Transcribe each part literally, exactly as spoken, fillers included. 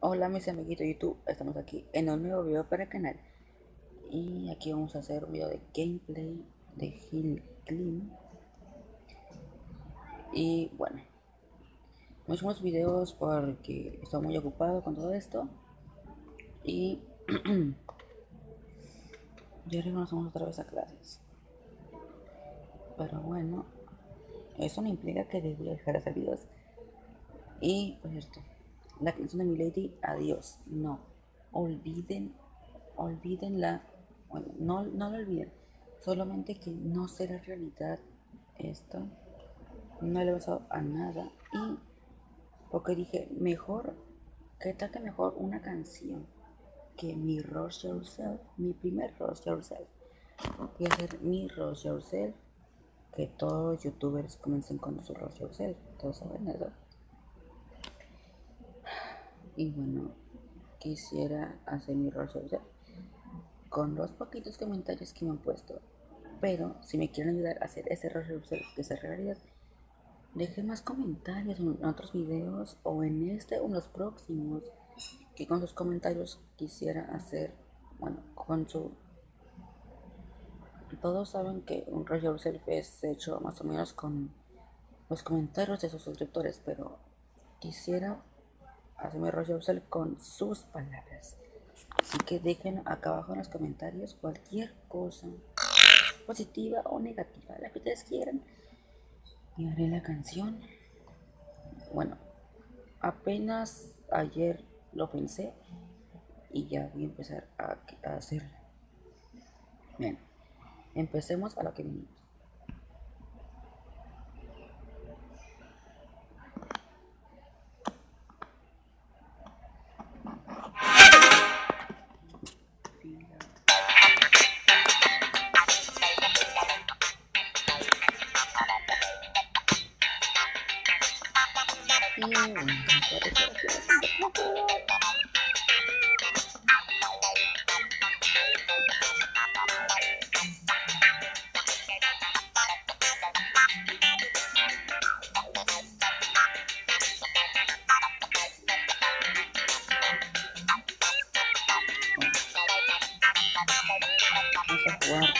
Hola mis amiguitos de YouTube, estamos aquí en un nuevo video para el canal y aquí vamos a hacer un video de gameplay de Hill Climb. Y bueno, no hicimos videos porque estoy muy ocupado con todo esto y ya regresamos otra vez a clases. Pero bueno, eso no implica que debería dejar de hacer videos. Y por cierto, la canción de Milady, adiós, no, olviden, olvídenla, bueno, no, no lo olviden, solamente que no será realidad esto, no le he pasado a nada y porque dije, mejor, ¿qué tal que mejor una canción que mi Rush Yourself, mi primer Rush Yourself? Voy a hacer mi Rush Yourself, que todos los youtubers comiencen con su Rush Yourself, todos saben eso. Y bueno, quisiera hacer mi Rush Yourself con los poquitos comentarios que me han puesto. Pero si me quieren ayudar a hacer ese Rush Yourself que sea realidad, dejen más comentarios en otros videos o en este o en los próximos, que con sus comentarios quisiera hacer, bueno, con su... Todos saben que un Rush Yourself es hecho más o menos con los comentarios de sus suscriptores, pero quisiera hacerme Rush Yourself con sus palabras. Así que dejen acá abajo en los comentarios cualquier cosa, positiva o negativa, la que ustedes quieran, y haré la canción. Bueno, apenas ayer lo pensé y ya voy a empezar a, a hacerlo. Bien, empecemos a lo que vinimos. Y bueno, vamos a jugar.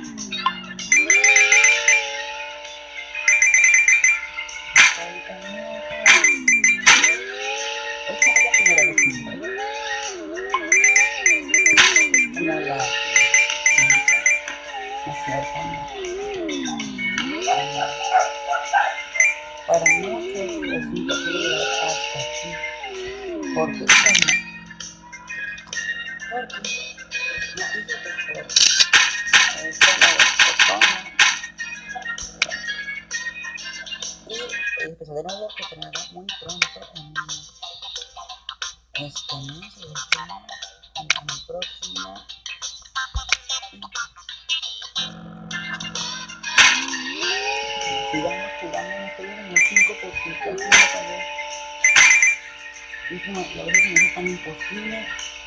Para muchos es imposible llegar hasta aquí. ¿Por qué? Porque es difícil de por esta la persona y el episodio de que terminará muy pronto en este mes y este mes, en el próximo. Sigamos jugando en este video en el cinco porque casi no también. Y a veces se me hace tan imposible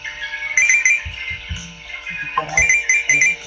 superar esto.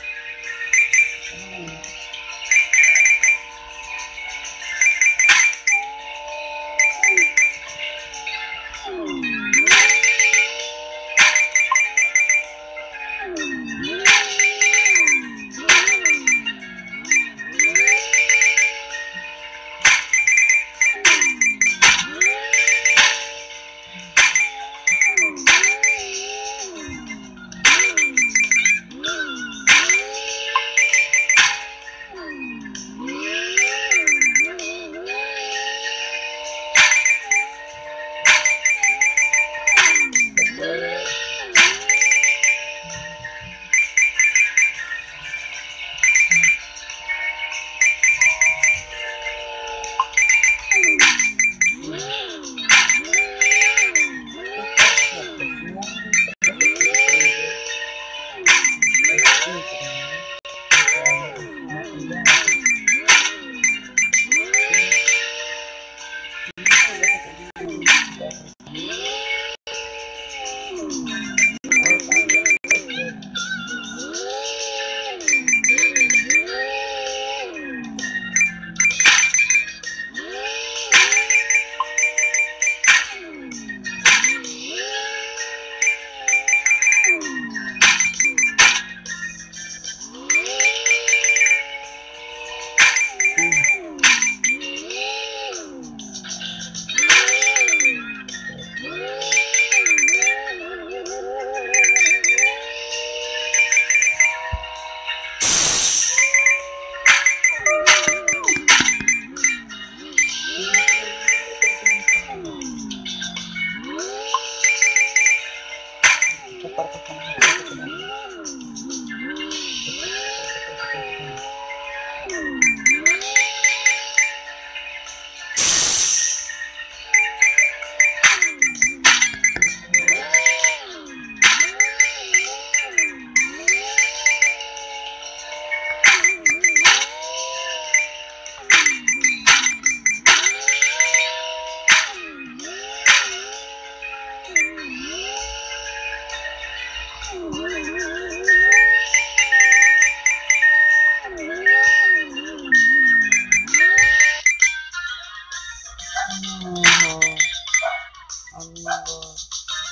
Amigos,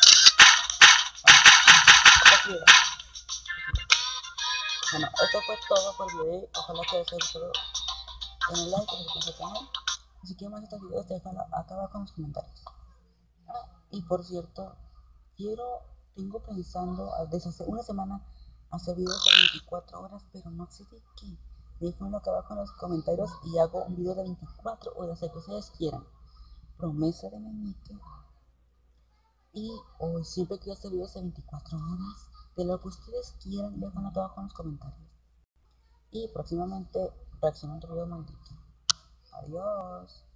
bueno, esto fue todo por el video. Ojalá que les haya gustado. Den like, suscríbanse al canal. Y si quieren más estos videos, déjenlo acá abajo en los comentarios. Ah, y por cierto, quiero, tengo pensando desde hace una semana hacer videos de veinticuatro horas, pero no sé de qué. Déjenlo acá abajo en los comentarios y hago un video de veinticuatro horas, el que ustedes quieran. Promesa de Meñique. Y hoy siempre quiero hacer videos de veinticuatro horas, de lo que ustedes quieran, déjenlo acá abajo en los comentarios. Y próximamente reaccionando a videos de Meñique. Adiós.